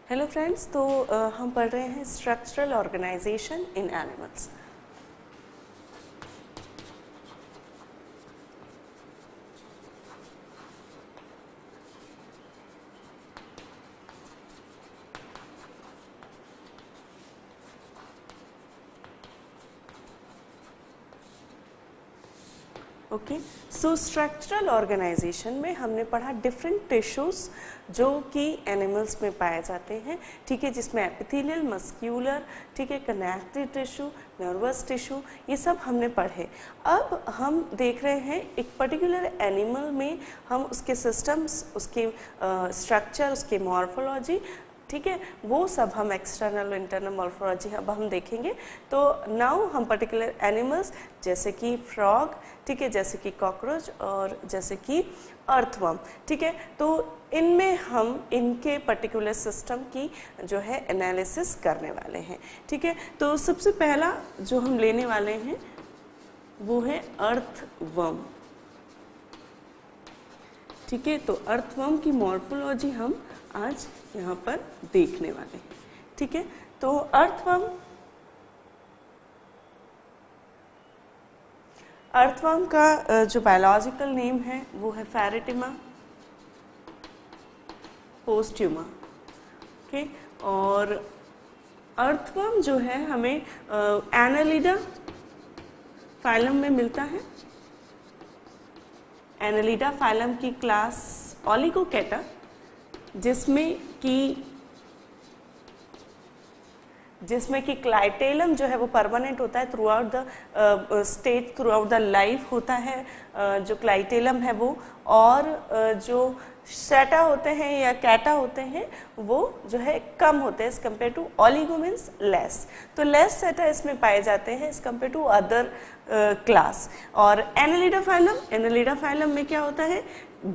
Hello friends, तो हम पढ़ रहे हैं structural organisation in animals. Okay, so structural organisation में हमने पढ़ा डिफरेंट टिश्यूज जो कि एनिमल्स में पाए जाते हैं, ठीक है, जिसमें एपिथेलियल, मस्क्यूलर, ठीक है, कनेक्टिव टिश्यू, नर्वस टिश्यू, ये सब हमने पढ़े। अब हम देख रहे हैं एक पर्टिकुलर एनिमल में हम उसके सिस्टम्स, उसके स्ट्रक्चर, उसके मॉर्फोलॉजी, ठीक है, वो सब हम एक्सटर्नल इंटरनल मॉर्फोलॉजी अब हम देखेंगे। तो नाउ हम पर्टिकुलर एनिमल्स जैसे कि फ्रॉग, ठीक है, जैसे कि कॉकरोच और जैसे कि अर्थवर्म, ठीक है, तो इनमें हम इनके पर्टिकुलर सिस्टम की जो है एनालिसिस करने वाले हैं, ठीक है। तो सबसे पहला जो हम लेने वाले हैं वो है अर्थवर्म, ठीक है। तो अर्थवर्म की मॉर्फोलॉजी हम आज यहाँ पर देखने वाले हैं, ठीक है। तो अर्थवर्म का जो बायोलॉजिकल नेम है वो है फेरेटिमा पोस्ट्यूमा, ओके। और अर्थवर्म जो है हमें एनालिडा फाइलम में मिलता है। एनालिडा फाइलम की क्लास ओलिगोकेटा, जिसमें कि क्लाइटेलम जो है वो परमानेंट होता है throughout the stage, throughout the life होता है जो क्लाइटेलम है वो, और जो सेटा होते हैं या कैटा होते हैं वो जो है कम होते हैं as compare to oligo means less. तो लेस सेटा इसमें पाए जाते हैं as compare to other class. और एनालिडा फाइलम में क्या होता है,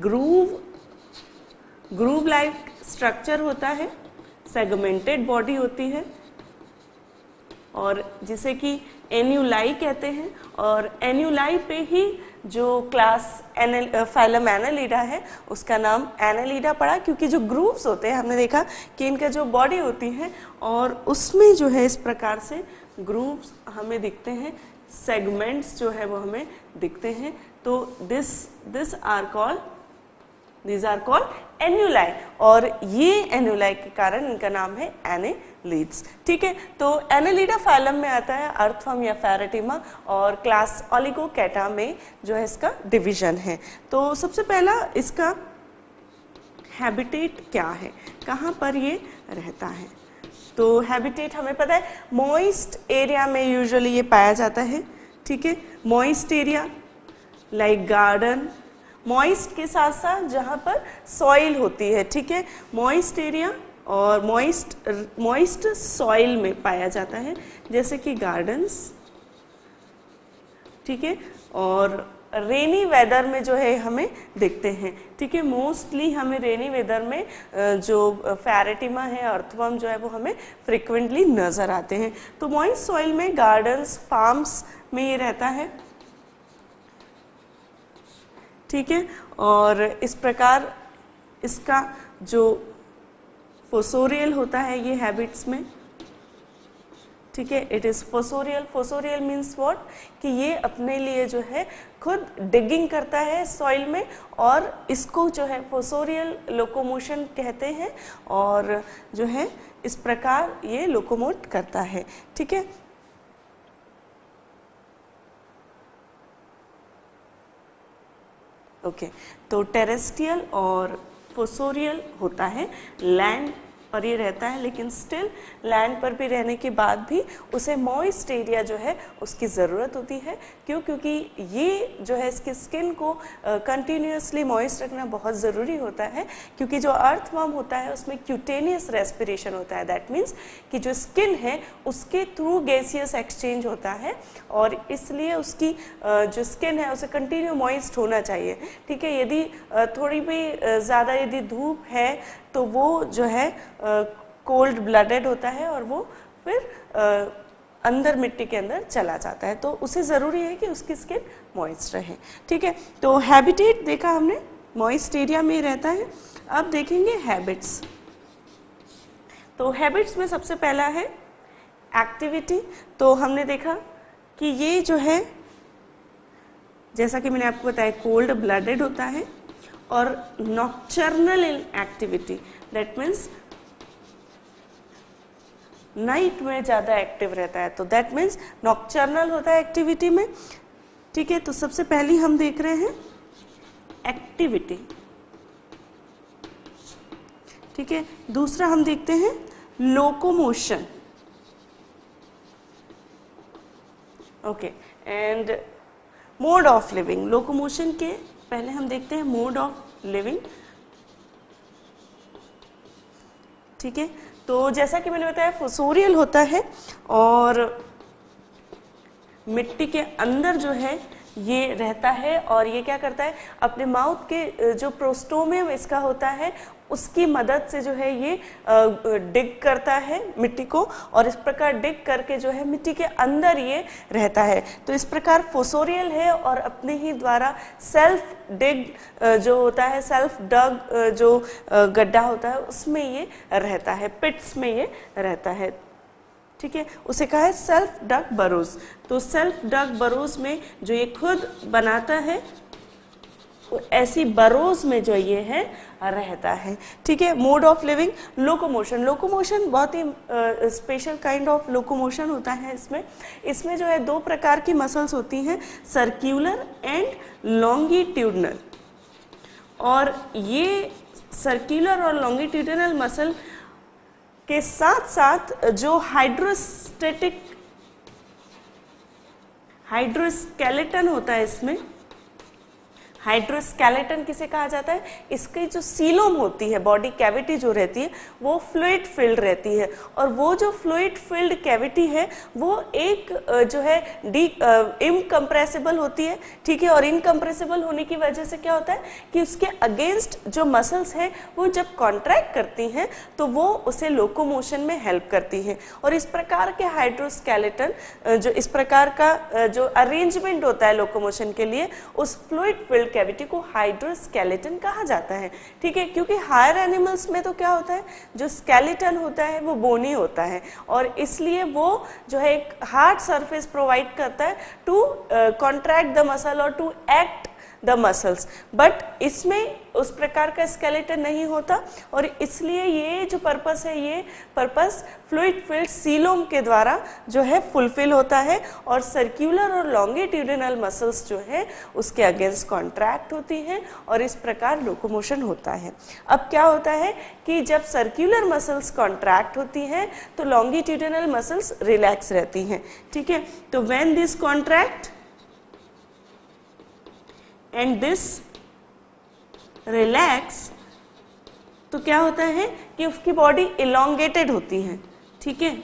ग्रूव लाइक स्ट्रक्चर होता है, सेगमेंटेड बॉडी होती है, और जिसे कि एन्यूलाई कहते हैं। और एन्यूलाई पे ही जो क्लास फाइलम एनालिडा है उसका नाम एनालिडा पड़ा, क्योंकि जो ग्रूव्स होते हैं हमने देखा कि इनका जो बॉडी होती है और उसमें जो है इस प्रकार से ग्रूव्स हमें दिखते हैं, सेगमेंट्स जो है वो हमें दिखते हैं। तो दिस आर कॉल्ड एन्यूलाई, और ये एन्यूलाई के कारण इनका नाम है एनेलिड्स, ठीक है। तो एनालिडा फाइलम में आता है अर्थवर्म या फेरेटिमा, और क्लास ओलिगोकेटा में जो है इसका डिवीजन है। तो सबसे पहला इसका हैबिटेट क्या है, कहाँ पर ये रहता है। तो हैबिटेट हमें पता है मॉइस्ट एरिया में यूजुअली ये पाया जाता है, ठीक है। Moist area like garden, moist के साथ साथ जहाँ पर सॉइल होती है, ठीक है, मॉइस्ट एरिया और मॉइस्ट सॉइल में पाया जाता है, जैसे कि गार्डन्स, ठीक है। और रेनी वेदर में जो है हमें दिखते हैं, ठीक है। मोस्टली हमें रेनी वेदर में जो फेरेटिमा है, अर्थवर्म जो है वो हमें फ्रिक्वेंटली नज़र आते हैं। तो मॉइस्ट सॉइल में गार्डन्स, फार्म्स में ये रहता है, ठीक है। और इस प्रकार इसका जो फोसोरियल होता है ये हैबिट्स में, ठीक है, it is fossorial means what, कि ये अपने लिए जो है खुद डिगिंग करता है सॉइल में, और इसको जो है फोसोरियल लोकोमोशन कहते हैं, और जो है इस प्रकार ये लोकोमोट करता है, ठीक है। ओके, तो टेरेस्ट्रियल और फोसोरियल होता है, लैंड पर ये रहता है, लेकिन स्टिल लैंड पर भी रहने के बाद भी उसे मॉइस्ट एरिया जो है उसकी ज़रूरत होती है। क्यों? क्योंकि ये जो है इसकी स्किन को कंटिन्यूसली मॉइस्ट रखना बहुत ज़रूरी होता है, क्योंकि जो अर्थवर्म होता है उसमें क्यूटेनियस रेस्पिरेशन होता है। दैट मीन्स कि जो स्किन है उसके थ्रू गैसियस एक्सचेंज होता है, और इसलिए उसकी जो स्किन है उसे कंटिन्यू मॉइस्ट होना चाहिए, ठीक है। यदि थोड़ी भी ज़्यादा यदि धूप है तो वो जो है कोल्ड ब्लडेड होता है और वो फिर अंदर मिट्टी के अंदर चला जाता है। तो उसे ज़रूरी है कि उसकी स्किन मॉइस्ट रहे, ठीक है। तो हैबिटेट देखा हमने, मॉइस्ट एरिया में रहता है। अब देखेंगे हैबिट्स। तो हैबिट्स में सबसे पहला है एक्टिविटी। तो हमने देखा कि ये जो है, जैसा कि मैंने आपको बताया, कोल्ड ब्लडेड होता है और nocturnal activity, that means night में ज़्यादा एक्टिव रहता है, तो दैट मीन्स नॉक्टर्नल होता है एक्टिविटी में। ठीक है, तो सबसे पहली हम देख रहे हैं एक्टिविटी। ठीक है, दूसरा हम देखते हैं locomotion. Okay, and mode of living. Locomotion के पहले हम देखते हैं मोड ऑफ लिविंग। ठीक है, तो जैसा कि मैंने बताया फोसोरियल होता है और मिट्टी के अंदर जो है ये रहता है और ये क्या करता है, अपने माउथ के जो प्रोस्टोमियम इसका होता है उसकी मदद से जो है ये डिग करता है मिट्टी को, और इस प्रकार डिग करके जो है मिट्टी के अंदर ये रहता है। तो इस प्रकार फोसोरियल है और अपने ही द्वारा सेल्फ डिग जो होता है, सेल्फ डग जो गड्ढा होता है उसमें ये रहता है, पिट्स में ये रहता है। ठीक है, उसे कहा है सेल्फ डग बरोज। तो सेल्फ डग बरोज में जो ये खुद बनाता है ऐसी बरोज में जो ये है रहता है। ठीक है, mode of living. Locomotion. Locomotion बहुत ही स्पेशल काइंड ऑफ लोकोमोशन होता है। इसमें जो है दो प्रकार की मसल्स होती हैं, सर्क्यूलर एंड लॉन्गिट्यूडनल। और ये सर्क्यूलर और लॉन्गिट्यूडनल मसल के साथ साथ जो हाइड्रोस्केलेटन होता है, इसमें हाइड्रोस्केलेटन किसे कहा जाता है, इसकी जो सीलोम होती है, बॉडी कैविटी जो रहती है वो फ्लूइड फिल्ड रहती है, और वो जो फ्लूइड फिल्ड कैविटी है वो एक जो है इनकम्प्रेसिबल होती है। ठीक है, और इनकम्प्रेसिबल होने की वजह से क्या होता है कि उसके अगेंस्ट जो मसल्स हैं वो जब कॉन्ट्रैक्ट करती हैं तो वो उसे लोकोमोशन में हेल्प करती हैं। और इस प्रकार के हाइड्रोस्केलेटन जो इस प्रकार का जो अरेंजमेंट होता है लोकोमोशन के लिए, उस फ्लूइड फिल्ड कैविटी को हाइड्रोस्केलेटन कहा जाता है। ठीक है, क्योंकि हायर एनिमल्स में तो क्या होता है, जो स्केलेटन होता है वो बोनी होता है और इसलिए वो जो है एक हार्ड सरफेस प्रोवाइड करता है टू कॉन्ट्रैक्ट द मसल और to act the muscles. But इसमें उस प्रकार का स्केलेटन नहीं होता और इसलिए ये जो पर्पस है, ये पर्पस फ्लूइड फिल्ड सीलोम के द्वारा जो है फुलफिल होता है और सर्क्यूलर और लॉन्गिट्यूडिनल मसल्स जो है उसके अगेंस्ट कॉन्ट्रैक्ट होती हैं और इस प्रकार लोकोमोशन होता है। अब क्या होता है कि जब सर्क्यूलर मसल्स कॉन्ट्रैक्ट होती हैं तो लॉन्गिट्यूडिनल मसल्स रिलैक्स रहती हैं। ठीक है, तो when this contract and this relax, तो क्या होता है कि उसकी बॉडी इलोंगेटेड होती है। ठीक है,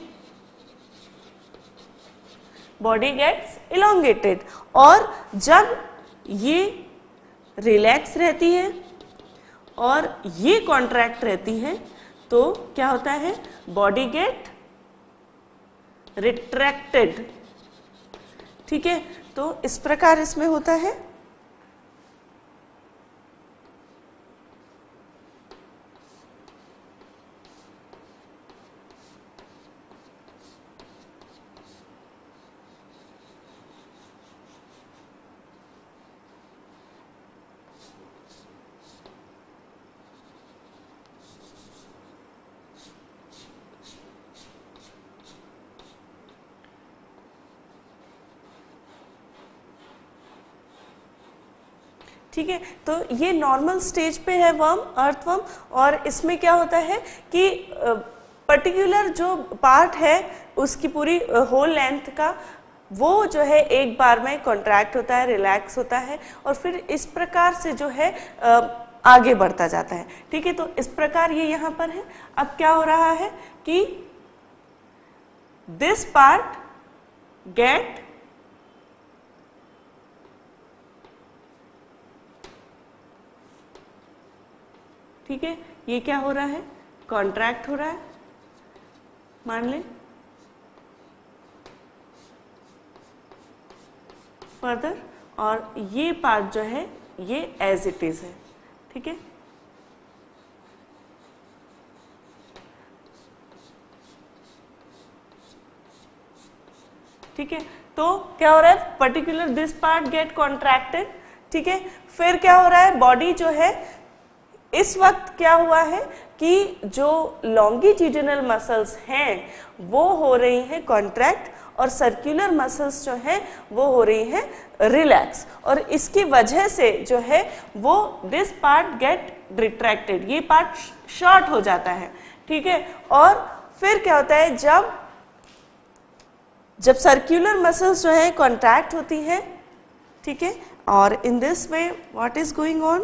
बॉडी गेट्स इलोंगेटेड, और जब ये रिलैक्स रहती है और ये कॉन्ट्रैक्ट रहती है तो क्या होता है, बॉडी गेट रिट्रैक्टेड। ठीक है, तो इस प्रकार इसमें होता है। ठीक है, तो ये नॉर्मल स्टेज पे है वर्म, अर्थवर्म, और इसमें क्या होता है कि पर्टिकुलर जो पार्ट है उसकी पूरी होल लेंथ का वो जो है एक बार में कॉन्ट्रैक्ट होता है, रिलैक्स होता है और फिर इस प्रकार से जो है आगे बढ़ता जाता है। ठीक है, तो इस प्रकार ये यहाँ पर है। अब क्या हो रहा है कि दिस पार्ट गेट ठीक है, ये क्या हो रहा है, कॉन्ट्रैक्ट हो रहा है, मान लें फर्दर, और ये पार्ट जो है ये एज इट इज है। ठीक है, ठीक है। तो क्या हो रहा है, particular this part get contracted, ठीक है। फिर क्या हो रहा है, बॉडी जो है इस वक्त क्या हुआ है कि जो लॉन्गिट्यूडिनल मसल्स हैं वो हो रही हैं कॉन्ट्रैक्ट और सर्कुलर मसल्स जो हैं वो हो रही हैं रिलैक्स, और इसकी वजह से जो है वो दिस पार्ट गेट रिट्रैक्टेड, ये पार्ट शॉर्ट हो जाता है, ठीक है। और फिर क्या होता है, जब सर्कुलर मसल्स जो है कॉन्ट्रैक्ट होती हैं, ठीक है, और in this way what is going on,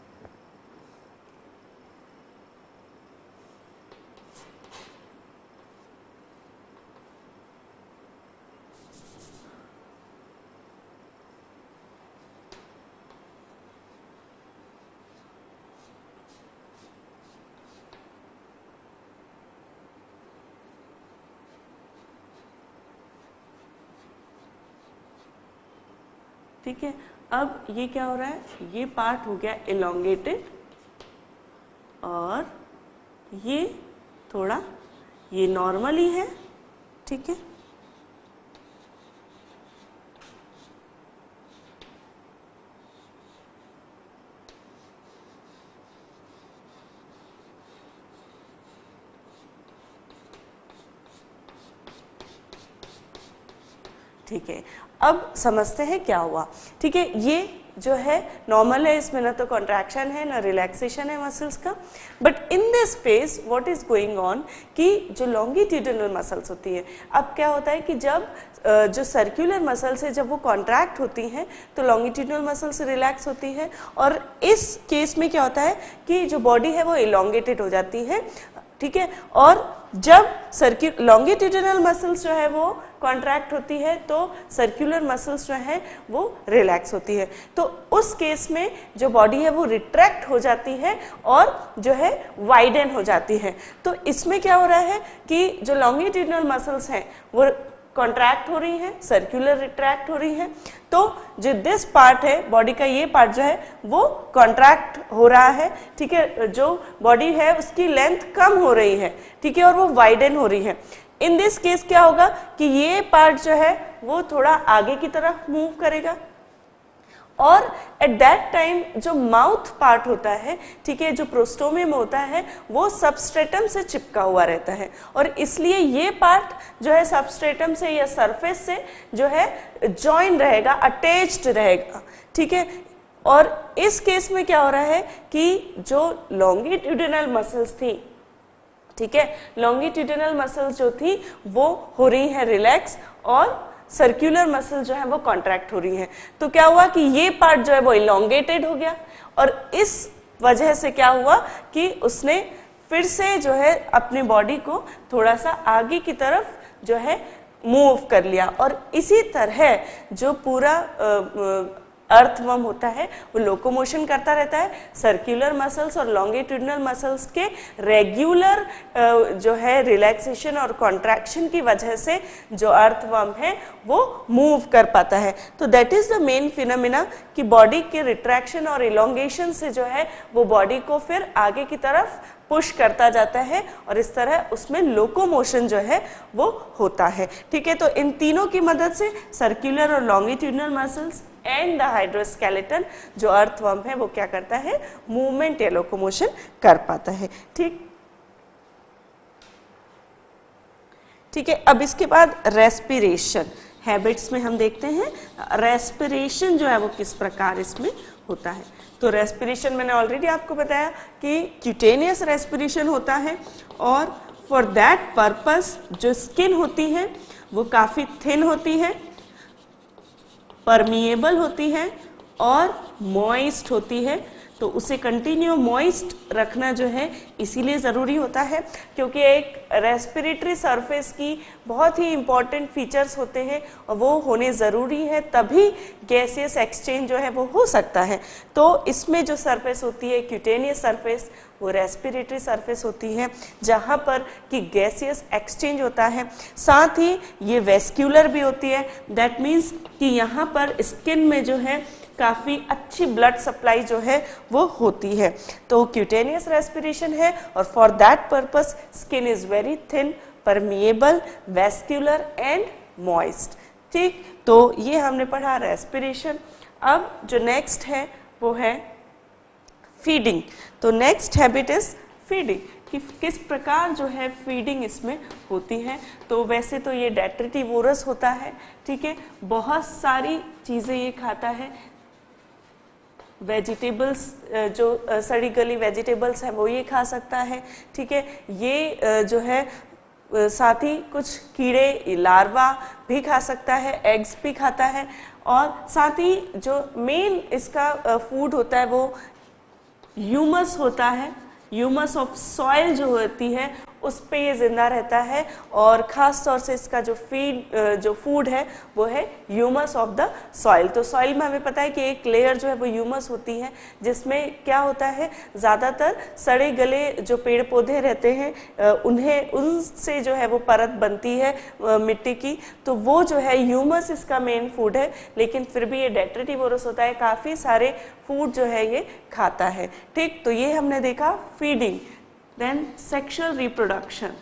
ठीक है। अब ये क्या हो रहा है, ये पार्ट हो गया एलोंगेटेड और ये थोड़ा ये नॉर्मली है, ठीक है। ठीक है, अब समझते हैं क्या हुआ, ठीक है। ये जो है नॉर्मल है, इसमें ना तो कॉन्ट्रैक्शन है ना रिलैक्सेशन है मसल्स का, but in this phase what is going on कि जो लॉन्गिट्यूडिनल मसल्स होती है, अब क्या होता है कि जब जो सर्कुलर मसल्स है जब वो कॉन्ट्रैक्ट होती हैं तो लॉन्गिट्यूडिनल मसल्स रिलैक्स होती है, और इस केस में क्या होता है कि जो बॉडी है वो इलोंगेटेड हो जाती है, ठीक है। और जब लॉन्गिट्यूडिनल मसल्स जो है वो कॉन्ट्रैक्ट होती है तो सर्कुलर मसल्स जो है वो रिलैक्स होती है, तो उस केस में जो बॉडी है वो रिट्रैक्ट हो जाती है और जो है वाइडन हो जाती है। तो इसमें क्या हो रहा है कि जो लॉन्गिट्यूडिनल मसल्स हैं वो कॉन्ट्रैक्ट हो रही है, सर्कुलर रिट्रैक्ट हो रही है, तो जो दिस पार्ट है बॉडी का, ये पार्ट जो है वो कॉन्ट्रैक्ट हो रहा है, ठीक है। जो बॉडी है उसकी लेंथ कम हो रही है, ठीक है, और वो वाइडन हो रही है। इन दिस केस क्या होगा कि ये पार्ट जो है वो थोड़ा आगे की तरफ मूव करेगा, और एट दैट टाइम जो माउथ पार्ट होता है, ठीक है, जो प्रोस्टोमियम होता है वो सबस्ट्रेटम से चिपका हुआ रहता है, और इसलिए ये पार्ट जो है सबस्ट्रेटम से या सरफेस से जो है जॉइन रहेगा, अटैच्ड रहेगा, ठीक है। और इस केस में क्या हो रहा है कि जो लॉन्गिट्यूडिनल मसल्स थी, ठीक है, लॉन्गिट्यूडिनल मसल्स जो थी वो हो रही हैं रिलैक्स और सर्कुलर मसल जो है वो कॉन्ट्रैक्ट हो रही है। तो क्या हुआ कि ये पार्ट जो है वो इलोंगेटेड हो गया, और इस वजह से क्या हुआ कि उसने फिर से जो है अपनी बॉडी को थोड़ा सा आगे की तरफ जो है मूव कर लिया, और इसी तरह जो पूरा अर्थवर्म होता है वो लोकोमोशन करता रहता है। सर्कुलर मसल्स और लॉन्गिट्यूडिनल मसल्स के रेगुलर जो है रिलैक्सेशन और कॉन्ट्रैक्शन की वजह से जो अर्थवर्म है वो मूव कर पाता है। तो that is the main phenomena कि बॉडी के रिट्रैक्शन और इलोंगेशन से जो है वो बॉडी को फिर आगे की तरफ पुश करता जाता है, और इस तरह उसमें लोकोमोशन जो है वो होता है, ठीक है। तो इन तीनों की मदद से सर्कुलर और longitudinal muscles and the hydroskeleton जो अर्थवर्म है वो क्या करता है, मूवमेंट या लोकोमोशन कर पाता है, ठीक है। अब इसके बाद रेस्पिरेशन हैबिट्स में हम देखते हैं रेस्पिरेशन जो है वो किस प्रकार इसमें होता है। तो रेस्पिरेशन मैंने ऑलरेडी आपको बताया कि क्यूटेनियस रेस्पिरेशन होता है, और फॉर दैट पर्पस जो स्किन होती है वो काफ़ी थिन होती है, परमिएबल होती है और मॉइस्ट होती है। तो उसे कंटिन्यू मॉइस्ट रखना जो है इसीलिए ज़रूरी होता है क्योंकि एक रेस्पिरेटरी सरफेस की बहुत ही इम्पॉर्टेंट फीचर्स होते हैं और वो होने ज़रूरी है, तभी गैसियस एक्सचेंज जो है वो हो सकता है। तो इसमें जो सरफेस होती है क्यूटेनियस सरफेस वो रेस्पिरेटरी सरफेस होती है जहाँ पर कि गैसियस एक्सचेंज होता है, साथ ही ये वेस्क्यूलर भी होती है। दैट मीन्स कि यहाँ पर स्किन में जो है काफ़ी अच्छी ब्लड सप्लाई जो है वो होती है। तो क्यूटेनियस रेस्पिरेशन है और for that purpose skin is very thin, permeable, vascular and moist. ठीक, तो ये हमने पढ़ा रेस्पिरेशन। अब जो नेक्स्ट है वो है फीडिंग। तो नेक्स्ट हैबिट इज फीडिंग, कि किस प्रकार जो है फीडिंग इसमें होती है। तो वैसे तो ये डेट्रिटिवोरस होता है, ठीक है, बहुत सारी चीज़ें ये खाता है। वेजिटेबल्स, जो सड़ी गली वेजिटेबल्स है वो ये खा सकता है, ठीक है। ये जो है साथ ही कुछ कीड़े, लार्वा भी खा सकता है, एग्स भी खाता है, और साथ ही जो मेन इसका फूड होता है वो ह्यूमस होता है। ह्यूमस ऑफ सॉइल जो होती है उस पे ये जिंदा रहता है, और ख़ास तौर से इसका जो फूड है वो है ह्यूमस ऑफ द सॉइल। तो सॉइल में हमें पता है कि एक लेयर जो है वो ह्यूमस होती है, जिसमें क्या होता है, ज़्यादातर सड़े गले जो पेड़ पौधे रहते हैं उनसे जो है वो परत बनती है मिट्टी की, तो वो जो है ह्यूमस इसका मेन फूड है। लेकिन फिर भी ये डेट्रिटिवोरस होता है, काफ़ी सारे फूड जो है ये खाता है, ठीक। तो ये हमने देखा फीडिंग। Then sexual reproduction।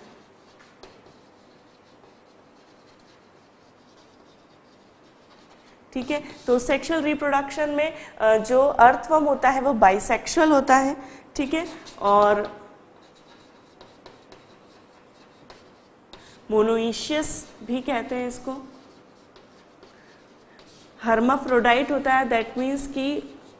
ठीक है, तो सेक्सुअल रिप्रोडक्शन में जो अर्थवर्म होता है वो बाइसेक्सुअल होता है, ठीक है, और मोनोइशियस भी कहते हैं इसको। हर्माफ्रोडाइट होता है, दैट मीन्स कि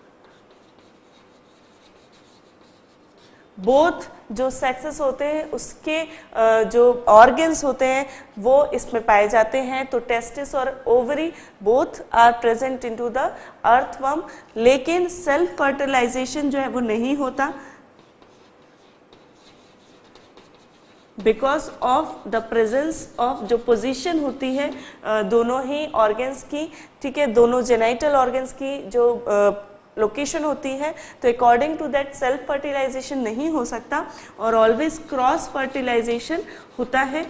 बोथ जो सेक्सेस होते हैं उसके जो ऑर्गन्स होते हैं वो इसमें पाए जाते हैं। तो टेस्टिस और ovary both are present into the earthworm, लेकिन सेल्फ फर्टिलाइजेशन जो है वो नहीं होता, because of the presence of जो पोजीशन होती है दोनों ही ऑर्गन्स की, ठीक है, दोनों जेनाइटल ऑर्गन्स की जो लोकेशन होती है, तो according to that self fertilization नहीं हो सकता, और ऑलवेज क्रॉस फर्टिलाइजेशन होता है,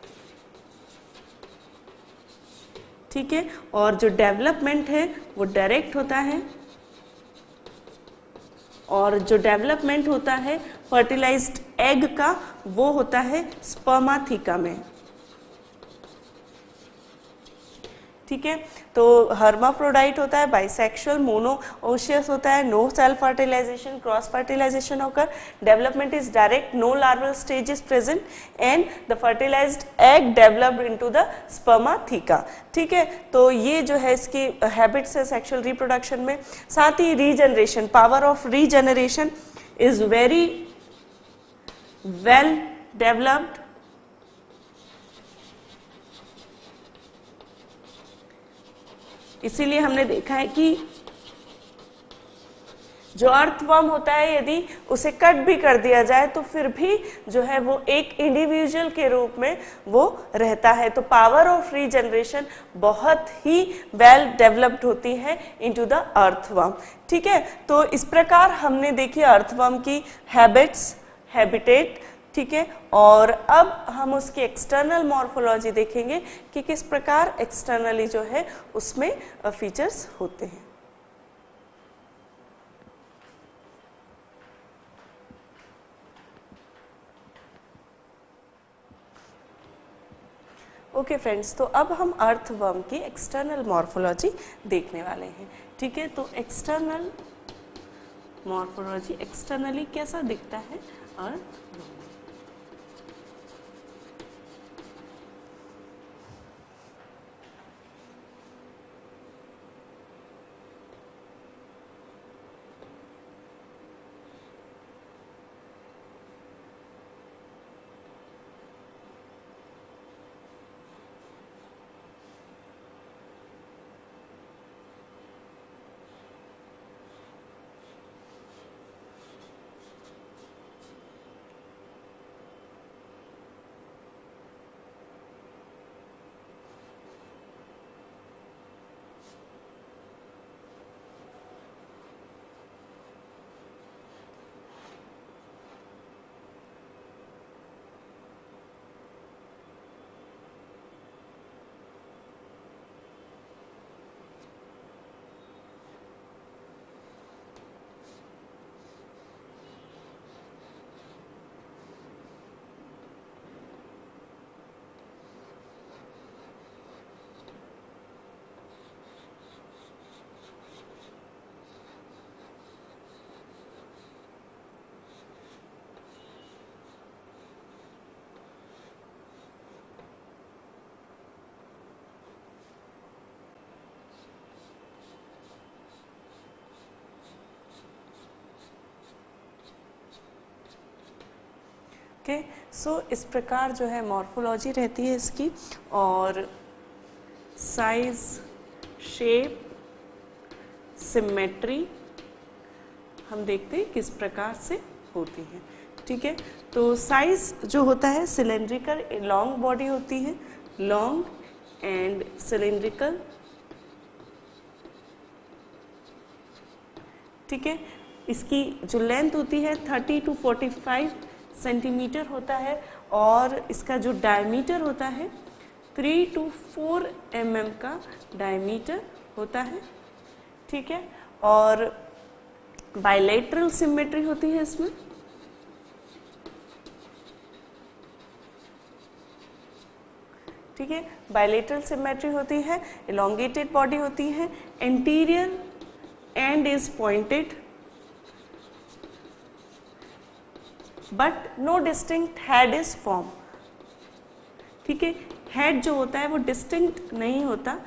ठीक है। और जो डेवलपमेंट है वो डायरेक्ट होता है, और जो डेवलपमेंट होता है फर्टिलाइज्ड एग का वो होता है स्पर्माथिका में, ठीक है। तो हर्माफ्रोडाइट होता है, बाइसेक्सुअल, मोनोओशियस होता है, no self fertilization, cross fertilization होकर development is direct, no larval stage is present, and the fertilized egg developed into the spermatheca, ठीक है। तो ये जो है इसकी हैबिट्स है सेक्सुअल रिप्रोडक्शन में। साथ ही regeneration, power of regeneration is very well developed, इसीलिए हमने देखा है कि जो अर्थवर्म होता है यदि उसे कट भी कर दिया जाए तो फिर भी जो है वो एक इंडिविजुअल के रूप में वो रहता है। तो पावर ऑफ रीजनरेशन बहुत ही वेल डेवलप्ड होती है इनटू द अर्थवर्म, ठीक है। तो इस प्रकार हमने देखी अर्थवर्म की हैबिट्स, हैबिटेट, ठीक है। और अब हम उसकी एक्सटर्नल मॉर्फोलॉजी देखेंगे कि किस प्रकार एक्सटर्नली जो है उसमें फीचर्स होते हैं। ओके फ्रेंड्स, तो अब हम अर्थवर्म की एक्सटर्नल मॉर्फोलॉजी देखने वाले हैं, ठीक है। तो एक्सटर्नल मॉर्फोलॉजी, एक्सटर्नली कैसा दिखता है अर्थवर्म। ओके, सो इस प्रकार जो है मॉर्फोलॉजी रहती है इसकी, और साइज, शेप, सिमेट्री हम देखते हैं किस प्रकार से होती है। ठीक है, तो साइज जो होता है सिलेंड्रिकल, लॉन्ग बॉडी होती है, लॉन्ग एंड सिलेंड्रिकल। ठीक है, इसकी जो लेंथ होती है 30 to 45 सेंटीमीटर होता है, और इसका जो डायमीटर होता है 3 to 4 mm का डायमीटर होता है। ठीक है, और बायलैटरल सिमेट्री होती है इसमें। ठीक है, बायलैटरल सिमेट्री होती है, इलोंगेटेड बॉडी होती है, anterior end is pointed but no distinct head is form. ठीक है, हेड जो होता है वो डिस्टिंक्ट नहीं होता।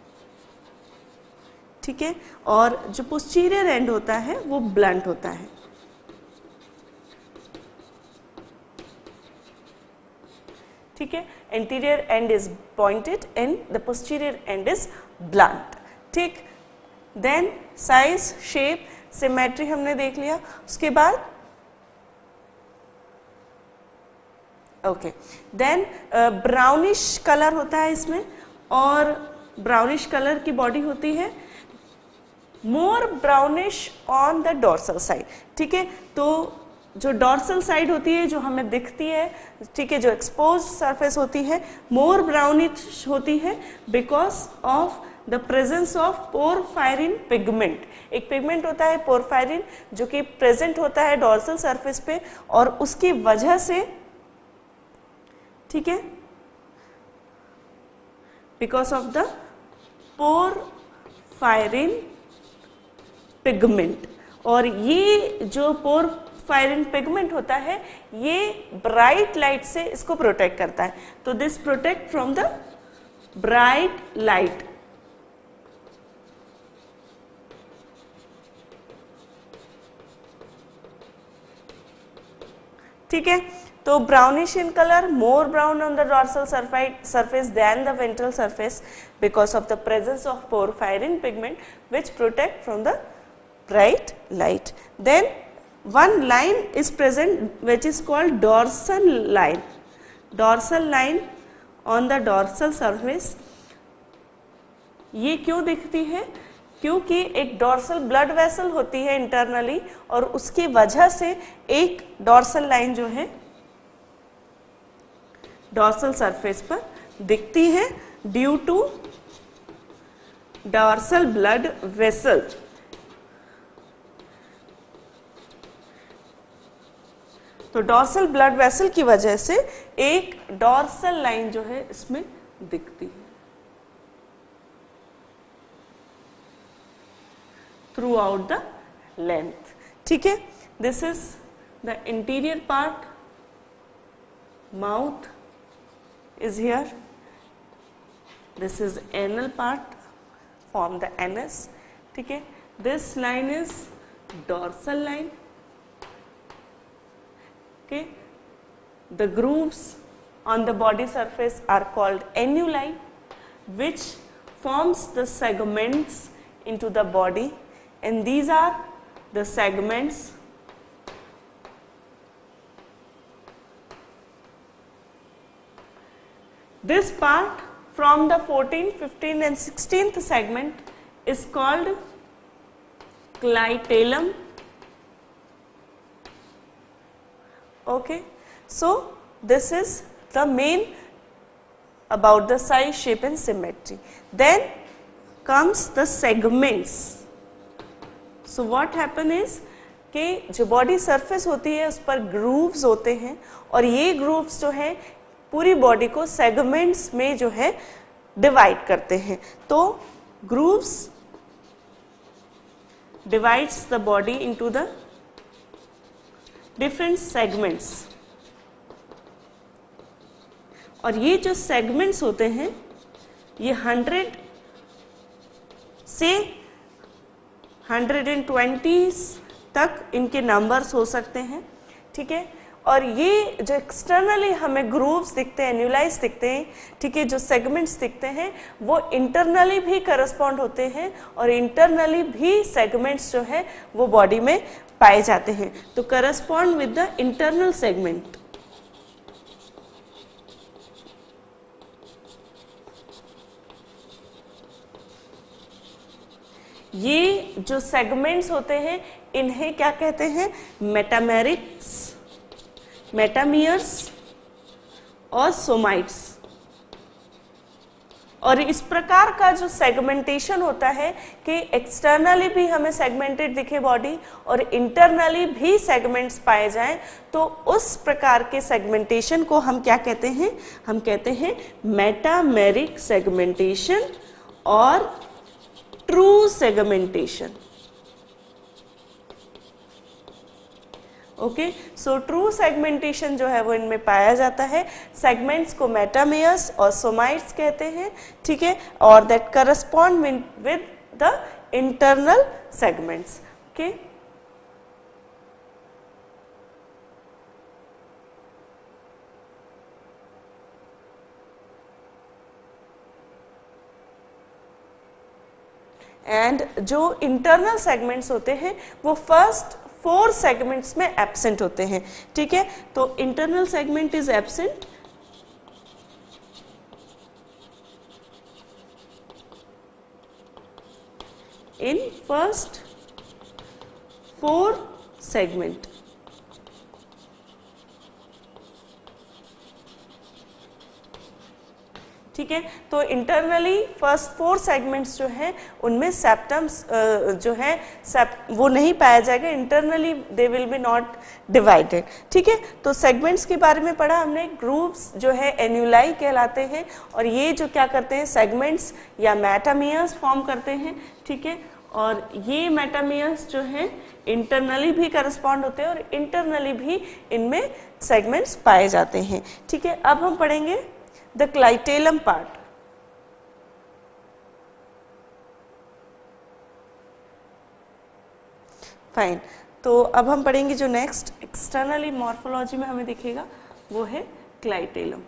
ठीक है, और जो पोस्टीरियर एंड होता है वो ब्लंट होता है। ठीक है, anterior end is pointed and the posterior end is blunt. ठीक, देन साइज, शेप, सिमेट्री हमने देख लिया। उसके बाद ओके, देन ब्राउनिश कलर होता है इसमें, और ब्राउनिश कलर की बॉडी होती है, more brownish on the dorsal side. ठीक है, तो जो डोर्सल साइड होती है जो हमें दिखती है, ठीक है, जो एक्सपोज सरफेस होती है, मोर ब्राउनिश होती है because of the presence of porphyrin pigment. एक पिगमेंट होता है पोरफायरिन जो कि प्रेजेंट होता है डोर्सल सरफेस पे, और उसकी वजह से, ठीक है, because of the porphyrin pigment. और ये जो पोरफायरिन पिगमेंट होता है ये ब्राइट लाइट से इसको प्रोटेक्ट करता है। तो this protect from the bright light. ठीक है, तो brownish in color, more brown on the dorsal surface than the ventral surface because of the presence of porphyrin pigment which protect from the bright light. Then one line is present which is called dorsal line. Dorsal line on the dorsal surface. ये क्यों दिखती है? क्योंकि एक dorsal blood vessel होती है internally, और उसकी वजह से एक डॉर्सल लाइन जो है डॉर्सल सरफेस पर दिखती है due to dorsal blood vessel. तो डॉर्सल ब्लड वेसल की वजह से एक डॉर्सल लाइन जो है इसमें दिखती है throughout the length. ठीक है, this is the interior part, mouth is here, this is anal part, form the anus. ठीक है, this line is dorsal line. Okay, the grooves on the body surface are called annuli, which forms the segments into the body. And these are the segments this part from the 14th, 15th and 16th segment is called clitellum. Okay, so this is the main about the size, shape and symmetry. Then comes the segments. So what happen is कि जो body surface होती है उस पर grooves होते हैं, और ये ग्रूव्स जो है पूरी बॉडी को सेगमेंट्स में जो है डिवाइड करते हैं। तो grooves divides the body into the different segments, और ये जो सेगमेंट्स होते हैं ये 100 से 120 तक इनके नंबर्स हो सकते हैं। ठीक है, और ये जो एक्सटर्नली हमें ग्रूव्स दिखते हैं, एन्यूलाइज दिखते हैं, ठीक है, जो सेगमेंट्स दिखते हैं वो इंटरनली भी करस्पॉन्ड होते हैं और इंटरनली भी सेगमेंट्स जो है वो बॉडी में पाए जाते हैं। तो correspond with the internal segment. ये जो सेगमेंट्स होते हैं इन्हें क्या कहते हैं? मेटामेरिक्स, मेटामियर्स और सोमाइट्स। और इस प्रकार का जो सेगमेंटेशन होता है कि एक्सटर्नली भी हमें सेगमेंटेड दिखे बॉडी और इंटरनली भी सेगमेंट्स पाए जाएं, तो उस प्रकार के सेगमेंटेशन को हम क्या कहते हैं? हम कहते हैं मेटामेरिक सेगमेंटेशन और true segmentation. Okay, so true segmentation जो है वो इनमें पाया जाता है। सेगमेंट्स को मेटामेयर्स और सोमाइट्स कहते हैं, ठीक है, और that correspond with the internal segments. Okay, and जो इंटरनल सेगमेंट्स होते हैं वो फर्स्ट 4 सेगमेंट्स में एब्सेंट होते हैं, ठीक है। तो internal segment is absent in first 4 segment. ठीक है, तो इंटरनली फर्स्ट 4 सेगमेंट्स जो हैं उनमें सेप्टम्स जो है वो नहीं पाया जाएगा, internally they will be not divided. ठीक है, तो सेगमेंट्स के बारे में पढ़ा हमने। ग्रूव्स जो है एन्यूलाई कहलाते हैं और ये जो क्या करते हैं, सेगमेंट्स या मेटामियर्स फॉर्म करते हैं। ठीक है, और ये मेटामियर्स जो हैं इंटरनली भी करस्पॉन्ड होते हैं और इंटरनली भी इनमें सेगमेंट्स पाए जाते हैं। ठीक है, अब हम पढ़ेंगे the clitellum part। फाइन, तो अब हम पढ़ेंगे जो नेक्स्ट एक्सटर्नली मॉर्फोलॉजी में हमें दिखेगा वो है क्लाइटेलम।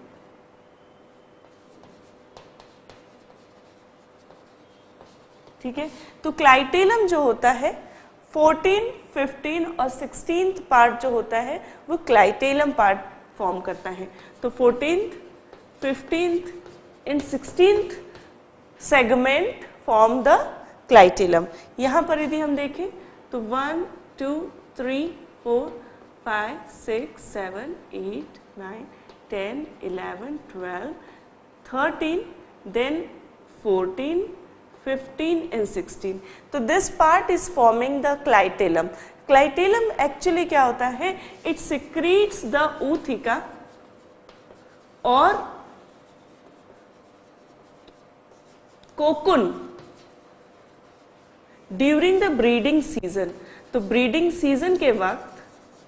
ठीक है, तो क्लाइटेलम जो होता है 14, 15 और 16th पार्ट जो होता है वो क्लाइटेलम पार्ट फॉर्म करता है। तो 14th, 15th and 16th segment form the clitellum। यहाँ पर यदि हम देखें तो 1, 2, 3, 4, 5, 6, 7, 8, 9, 10, 11, 12, 13, then 14, 15 and 16। तो this part is forming the clitellum। clitellum actually क्या होता है, it secretes the ootheca और cocoon during the breeding season. तो ब्रीडिंग सीजन के वक्त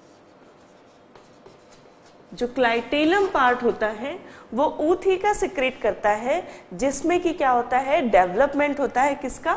जो क्लाइटेलम पार्ट होता है वो ऊथिका सिक्रेट करता है, जिसमें कि क्या होता है, डेवलपमेंट होता है किसका,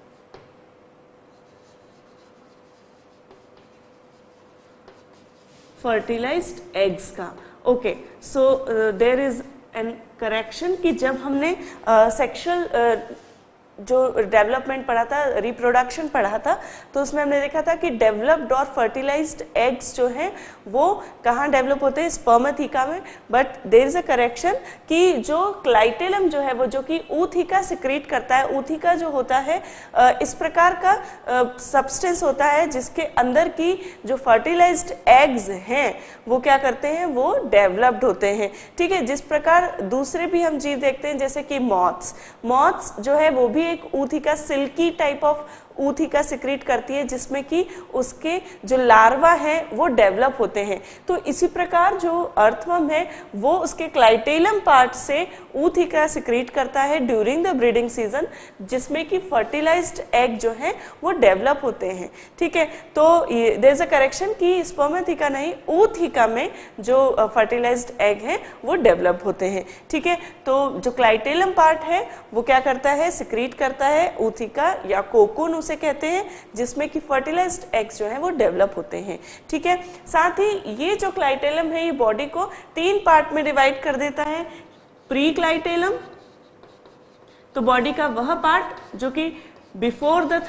फर्टिलाइज्ड एग्स का। Okay, so there is an correction कि जब हमने सेक्सुअल जो डेवलपमेंट पढ़ा था, रिप्रोडक्शन पढ़ा था, तो उसमें हमने देखा था कि डेवलप्ड और फर्टिलाइज्ड एग्स जो हैं वो कहाँ डेवलप होते हैं, स्पर्मेथिका में। But there is a correction कि जो क्लाइटेलम जो है वो जो कि ऊथिका सिक्रेट करता है, ऊथिका जो होता है इस प्रकार का सब्सटेंस होता है जिसके अंदर की जो फर्टिलाइज्ड एग्स हैं वो क्या करते हैं, वो डेवलप्ड होते हैं। ठीक है, जिस प्रकार दूसरे भी हम जीव देखते हैं जैसे कि मॉथ्स जो है वो भी एक ootheca, silky type of ootheca secrete करती है जिसमें कि उसके जो लार्वा हैं वो डेवलप होते हैं। तो इसी प्रकार जो अर्थवर्म है वो उसके क्लाइटेलम पार्ट से ऊथिका सिक्रेट करता है ड्यूरिंग द ब्रीडिंग सीजन, जिसमें कि फर्टिलाइज्ड एग जो है वो डेवलप होते हैं। ठीक है, तो देयर इज अ करेक्शन कि स्पर्मेथिका नहीं, ऊथिका में जो फर्टिलाइज्ड एग है वो डेवलप होते हैं। ठीक है, तो जो क्लाइटेलम पार्ट है वो क्या करता है, सिक्रेट करता है ऊथिका या कोकून उसे कहते हैं जिसमें कि फर्टिलाइज्ड एग्स जो है वो डेवलप होते हैं। ठीक है, साथ ही ये जो क्लाइटेलम है ये बॉडी को 3 पार्ट में डिवाइड कर देता है। प्री क्लाइटेलम, तो बॉडी का वह पार्ट जो कि बिफोर द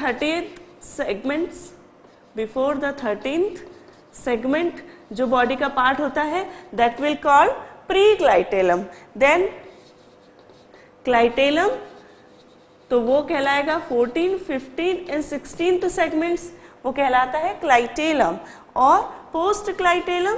13th सेगमेंट जो बॉडी का पार्ट होता है, that will call pre clitellum. Then clitellum, तो वो कहलाएगा 14, 15 एंड 16th सेगमेंट्स, वो कहलाता है क्लाइटेलम। और पोस्ट क्लाइटेलम,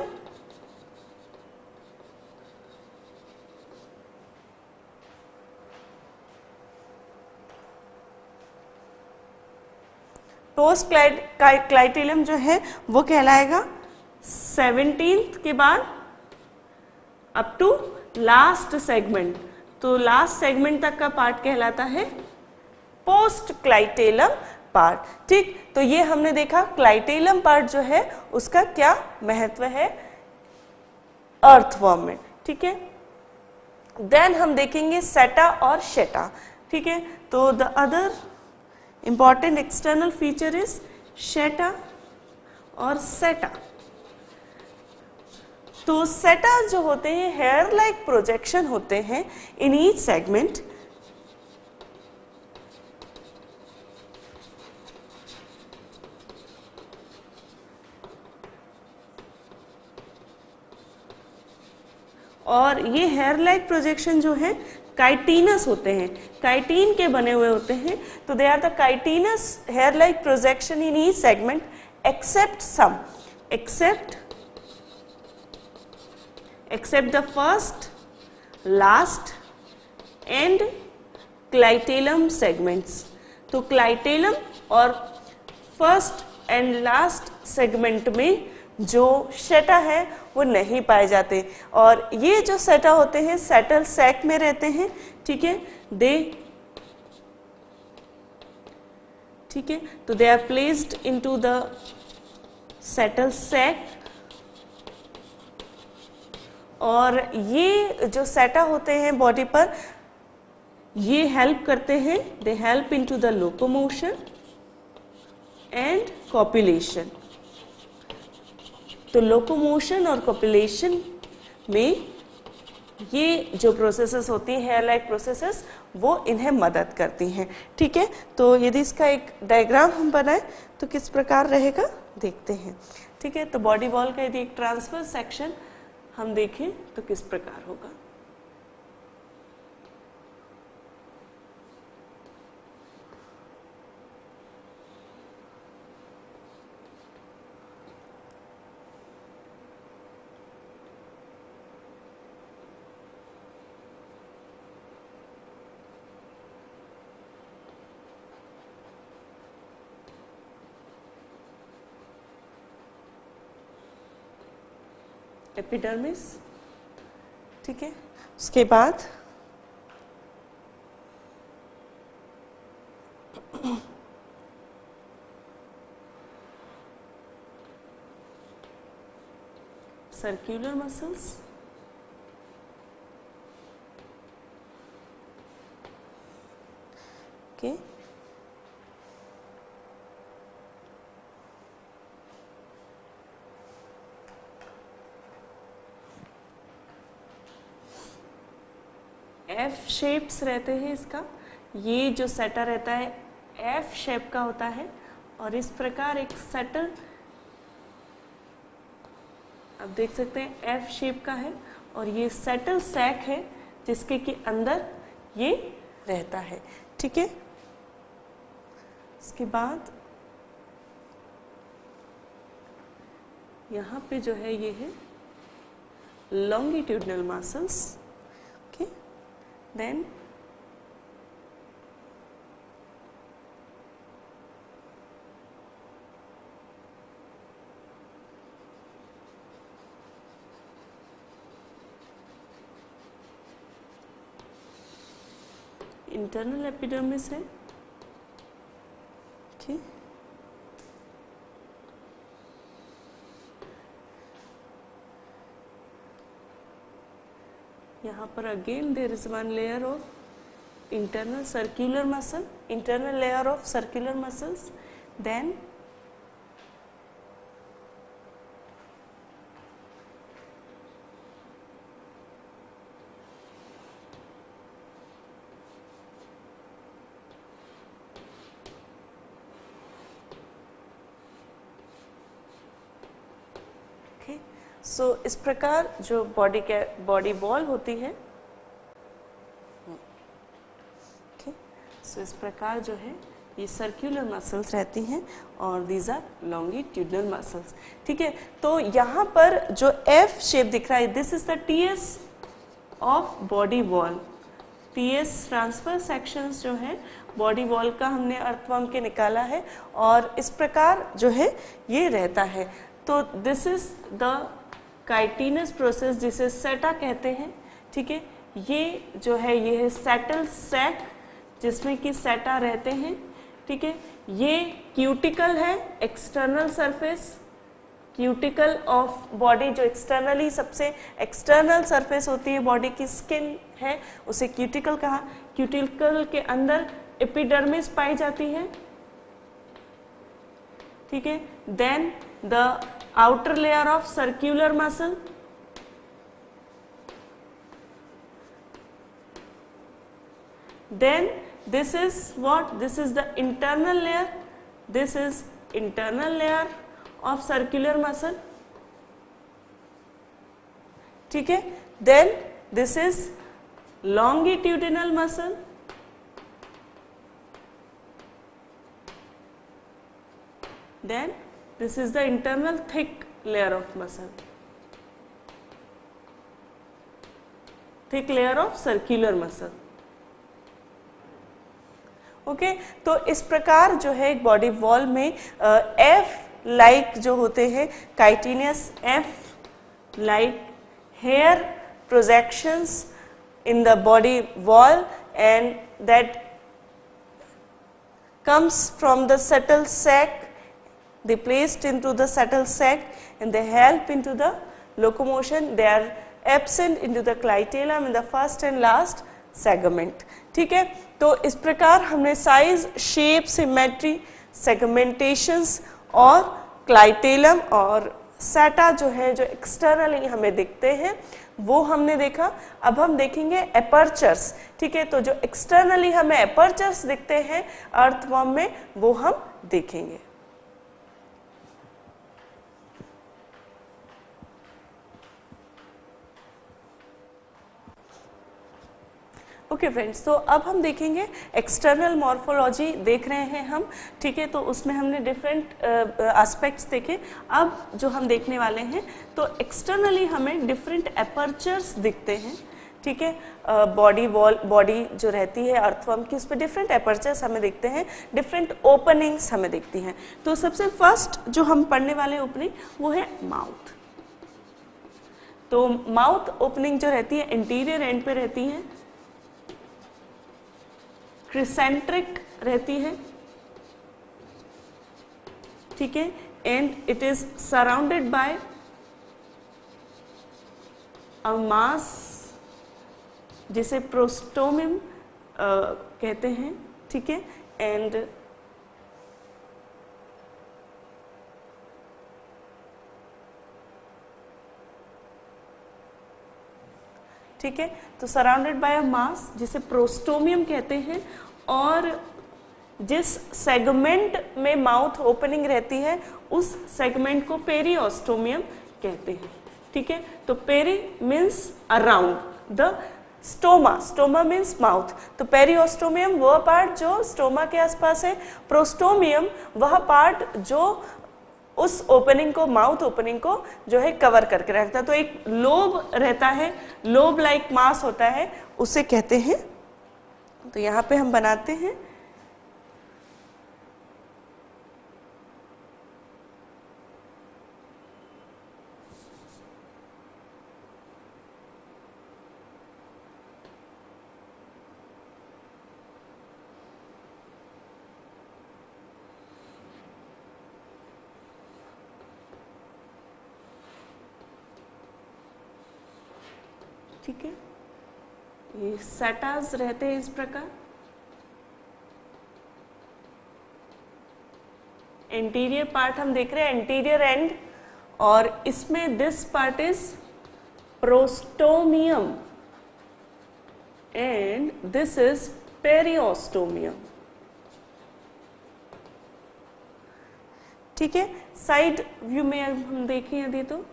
पोस्ट क्लाइटेलम जो है वो कहलाएगा 17th के बाद अप टू लास्ट सेगमेंट, तो लास्ट सेगमेंट तक का पार्ट कहलाता है पोस्ट क्लाइटेलम पार्ट। ठीक, तो ये हमने देखा क्लाइटेलम पार्ट जो है उसका क्या महत्व है अर्थवर्म में। ठीक है, देन हम देखेंगे सेटा और शेटा। ठीक है, तो the other important external feature is chaeta और सेटा। तो सेटा जो होते हैं हेयर लाइक प्रोजेक्शन होते हैं इन ईच सेगमेंट, और ये हेयर लाइक प्रोजेक्शन जो है काइटिनस होते हैं, काइटिन के बने हुए होते हैं। तो they are the chitinous hair like projection in each segment except some, except the first, last and clitellum segments. तो क्लाइटेलम और फर्स्ट एंड लास्ट सेगमेंट में जो शेटा है वो नहीं पाए जाते, और ये जो सेटा होते हैं सेटल सैक में रहते हैं। ठीक है, तो they are placed into the setal sac, और ये जो सेटा होते हैं बॉडी पर ये हेल्प करते हैं, they help into the locomotion and copulation. तो लोकोमोशन और कॉपुलेशन में ये जो प्रोसेसेस होती हैं हेयर लाइक प्रोसेसेस वो इन्हें मदद करती हैं। ठीक है, तो यदि इसका एक डायग्राम हम बनाएं तो किस प्रकार रहेगा देखते हैं। ठीक है, तो बॉडी वॉल का यदि एक ट्रांसवर्स सेक्शन हम देखें तो किस प्रकार होगा। एपिडर्मिस, ठीक है, उसके बाद circular muscles, okay, F shapes रहते हैं इसका, ये जो सेटा रहता है एफ शेप का होता है, और इस प्रकार एक सेटल आप देख सकते हैं एफ शेप का है, और ये सेटल सैक है जिसके कि अंदर ये रहता है। ठीक है, इसके बाद यहाँ पे जो है ये है longitudinal muscles, okay, then internal epidermis है, ठीक, यहाँ पर again there is one layer of internal circular muscle internal layer of circular muscles, then so इस प्रकार जो बॉडी वॉल होती है, सो इस प्रकार जो है ये सर्कुलर मसल्स रहती हैं और दीज आर लॉन्गिट्यूडनल मसल्स। ठीक है, तो यहाँ पर जो एफ शेप दिख रहा है, this is the TS of body wall. TS transfer sections जो है बॉडी वॉल का हमने अर्थवर्म के निकाला है और इस प्रकार जो है ये रहता है। तो this is the chitinous process जिसे सेटा कहते हैं। ठीक है, ये जो है ये है सेटल सैक जिसमें कि सेटा रहते हैं। ठीक है, ये क्यूटिकल है, external surface, cuticle of body जो एक्सटर्नली सबसे एक्सटर्नल सरफेस होती है बॉडी की, स्किन है, उसे क्यूटिकल कहा। क्यूटिकल के अंदर एपिडर्मिस पाई जाती है। ठीक है, then the outer layer of circular muscle, then this is what, this is the internal layer, this is internal layer of circular muscle। ठीक है, then this is longitudinal muscle, then this is the internal thick layer of muscle, thick layer of circular muscle। Okay, तो इस प्रकार जो है एक body wall में F like जो होते हैं chitinous F like hair projections in the body wall and that comes from the subtle sac, they placed into the subtle sac and they help into the locomotion, they are absent into the clitellum in the first and last segment। ठीक है, तो इस प्रकार हमने size, shape, symmetry, सेगमेंटेशंस और clitellum और सेटा जो है जो एक्सटर्नली हमें दिखते हैं वो हमने देखा। अब हम देखेंगे एपर्चर्स। ठीक है, तो जो एक्सटर्नली हमें एपर्चर्स दिखते हैं अर्थवर्म में वो हम देखेंगे। ओके फ्रेंड्स, तो अब हम देखेंगे एक्सटर्नल मॉर्फोलॉजी देख रहे हैं हम। ठीक है, तो उसमें हमने डिफरेंट एस्पेक्ट्स देखे। अब जो हम देखने वाले हैं तो एक्सटर्नली हमें डिफरेंट एपर्चर्स दिखते हैं। ठीक है, बॉडी वॉल, बॉडी जो रहती है अर्थवर्म की, उस पर डिफरेंट एपर्चर्स हमें दिखते हैं, डिफरेंट ओपनिंग्स हमें दिखती हैं। तो सबसे फर्स्ट जो हम पढ़ने वाले ओपनिंग वो है माउथ। तो माउथ ओपनिंग जो रहती है इंटीरियर एंड पे रहती है, क्रिसेंट्रिक रहती है। ठीक है, and it is surrounded by a mass जिसे प्रोस्टोमियम कहते हैं। ठीक है, एंड ठीक है, तो सराउंडेड बाय अ मास जिसे प्रोस्टोमियम कहते हैं और जिस सेगमेंट में माउथ ओपनिंग रहती है उस सेगमेंट को पेरिओस्टोमियम कहते हैं। ठीक है, तो peri means around the stoma, stoma means mouth, तो पेरिओस्टोमियम वह पार्ट जो स्टोमा के आसपास है, प्रोस्टोमियम वह पार्ट जो उस ओपनिंग को, माउथ ओपनिंग को जो है कवर करके रखता है। तो एक लोब रहता है, लोब लाइक मास होता है, उसे कहते हैं। तो यहाँ पे हम बनाते हैं ठीक है, ये सेटास रहते हैं इस प्रकार। एंटीरियर पार्ट हम देख रहे हैं, एंटीरियर एंड, और इसमें this part is prostomium and this is peristomium. ठीक है, साइड व्यू में हम देखें यदि तो,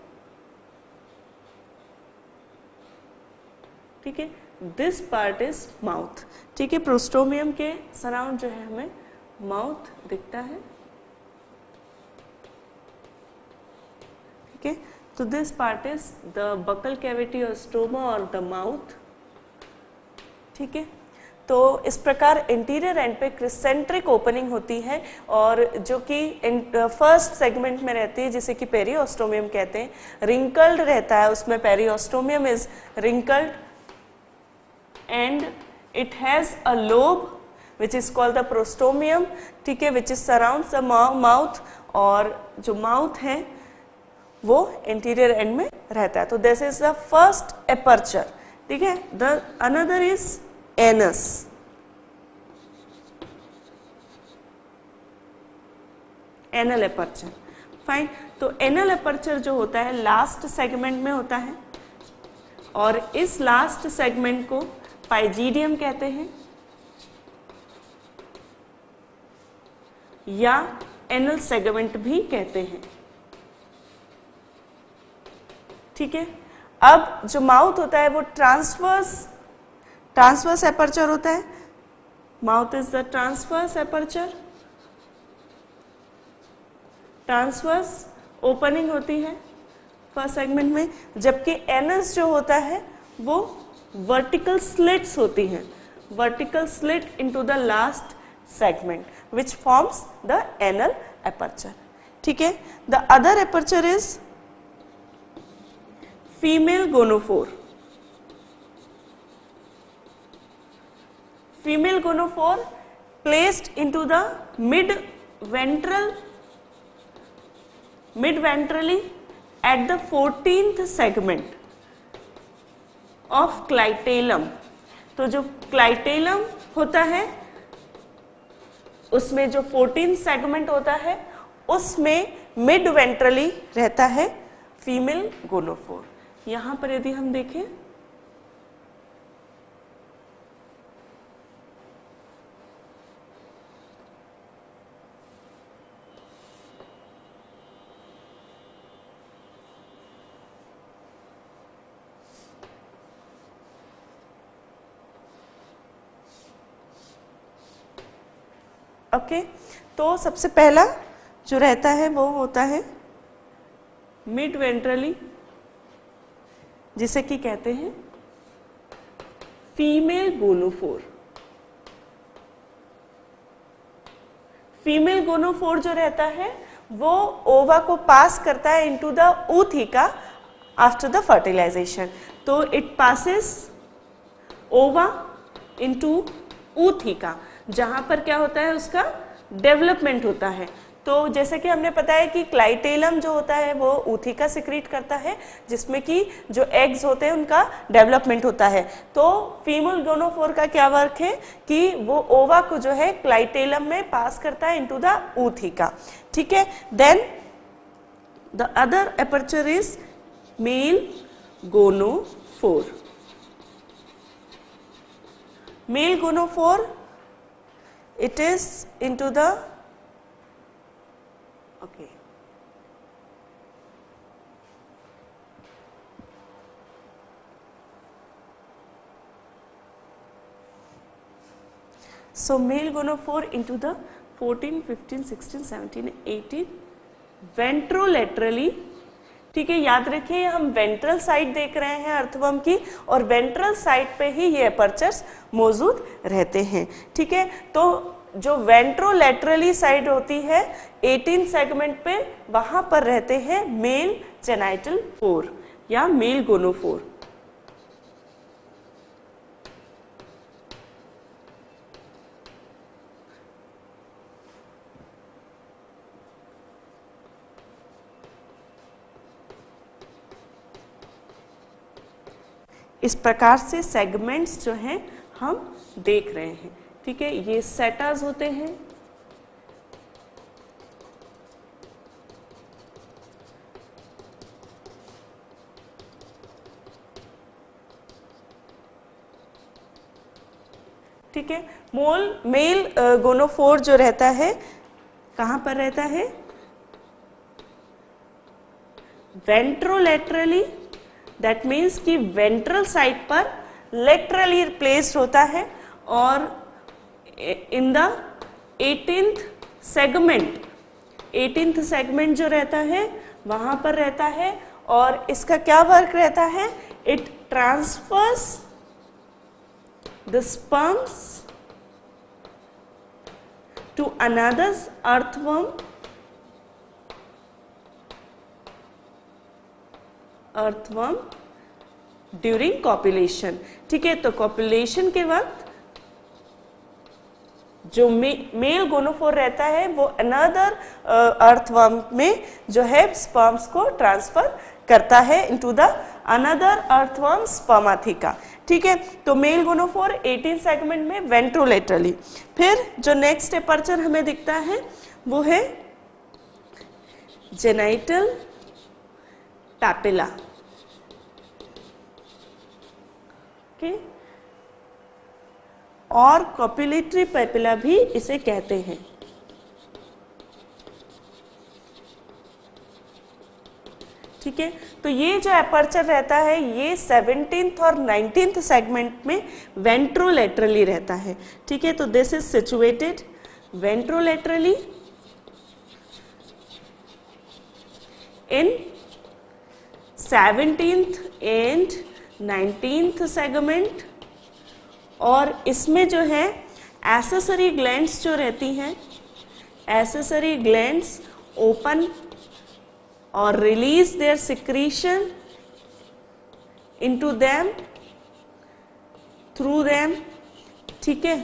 ठीक है, दिस पार्ट इज माउथ। ठीक है, प्रोस्टोमियम के सराउंड जो है हमें माउथ दिखता है। ठीक है, तो this part is the buccal cavity और स्टोमा और द माउथ। ठीक है, तो इस प्रकार इंटीरियर एंड पे क्रिसेंट्रिक ओपनिंग होती है, और जो कि फर्स्ट सेगमेंट में रहती है जिसे कि पेरियोस्टोमियम कहते हैं, रिंकल्ड रहता है, उसमें peristomium is wrinkled and it has a lobe which is called the prostomium. ठीक है, which is surrounds the mouth, और जो माउथ है वो इंटीरियर एंड में रहता है। तो this is the first aperture. ठीक है, the another is anus. Anal aperture, fine. तो एनल एपर्चर जो होता है लास्ट सेगमेंट में होता है, और इस लास्ट सेगमेंट को पाइजीडियम कहते हैं या एनल सेगमेंट भी कहते हैं। ठीक है, अब जो माउथ होता है वो ट्रांसवर्स एपर्चर होता है। Mouth is the transverse aperture, transverse opening होती है फर्स्ट सेगमेंट में, जबकि एनस जो होता है वो वर्टिकल स्लिट्स होती हैं, vertical slit into the last segment which forms the anal aperture. ठीक है, the other aperture is female gonophore. Female gonophore placed into the mid-ventrally at the 14th segment of clitellum. तो जो clitellum होता है उसमें जो 14 सेगमेंट होता है उसमें मिड वेंट्रली रहता है फीमेल गोनोफोर। यहां पर यदि हम देखें ओके, तो सबसे पहला जो रहता है वो होता है मिड वेंट्रली, जिसे कि कहते हैं फीमेल गोनोफोर। फीमेल गोनोफोर जो रहता है वो ओवा को पास करता है into the ootheca after the fertilization. तो it passes ova into ootheca, जहां पर क्या होता है उसका डेवलपमेंट होता है। तो जैसे कि हमने बताया कि क्लाइटेलम जो होता है वो ootheca सिक्रीट करता है, जिसमें कि जो एग्स होते हैं उनका डेवलपमेंट होता है। तो फीमेल गोनोफोर का क्या वर्क है कि वो ओवा को जो है क्लाइटेलम में पास करता है इनटू द ootheca। ठीक है, then the other aperture is male gonophore. Male gonophore, it is into the okay, so male gonophore into the 14, 15, 16, 17, 18 ventrolaterally। ठीक है, याद रखिए हम वेंट्रल साइड देख रहे हैं अर्थवर्म की, और वेंट्रल साइड पे ही ये एपर्चर्स मौजूद रहते हैं। ठीक है, तो जो वेंट्रोलैटरली साइड होती है 18 सेगमेंट पे, वहां पर रहते हैं मेल जेनाइटल फोर या मेल गोनोफोर। इस प्रकार से सेगमेंट्स जो हैं हम देख रहे हैं। ठीक है, ये सेटास होते हैं, ठीक है। मेल गोनोफोर जो रहता है कहाँ पर रहता है? वेंट्रोलेटरली, दैट मीन्स कि वेंट्रल साइड पर लेटरली प्लेस्ड होता है और in the 18th segment, 18th segment जो रहता है वहां पर रहता है। और इसका क्या वर्क रहता है? It transfers the sperms to another earthworm during copulation. ठीक है, तो कॉपुलेशन के वक्त जो मेल गोनोफोर रहता है वो अनदर अर्थवर्म में जो है स्पर्म्स को ट्रांसफर करता है into the another earthworm spermatheca. ठीक है, तो मेल गोनोफोर 18 सेगमेंट में वेंट्रोलेटरली। फिर जो नेक्स्ट अपर्चर हमें दिखता है वो है जेनाइटल पैपिला। ओके, और कॉपुलेटरी पैपिला भी इसे कहते हैं। ठीक है, तो ये जो अपर्चर रहता है ये 17th और 19th सेगमेंट में वेंट्रोलेटरली रहता है। ठीक है, तो this is situated ventrolaterally in 17th and 19th segment. और इसमें जो है एक्सेसरी ग्लैंड्स जो रहती हैं, एक्सेसरी ग्लैंड्स ओपन और release their secretion into them, through them. ठीक है,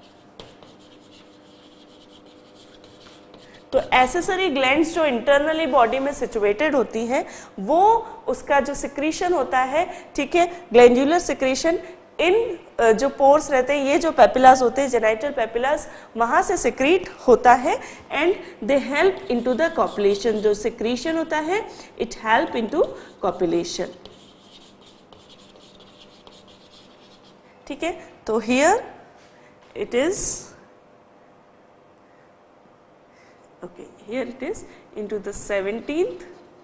तो एक्सेसरी ग्लैंड्स जो इंटरनली बॉडी में सिचुएटेड होती हैं वो उसका जो सिक्रीशन होता है, ठीक है, ग्लैंडुलर सिक्रीशन इन जो पोर्स रहते हैं, ये जो पेपिलास होते हैं जेनाइटल पेपिलास, वहां से सिक्रीट होता है and they help into the copulation. जो सिक्रीशन होता है इट हेल्प इनटू कॉपुलेशन। ठीक है, तो here it is okay, here it is into the 17th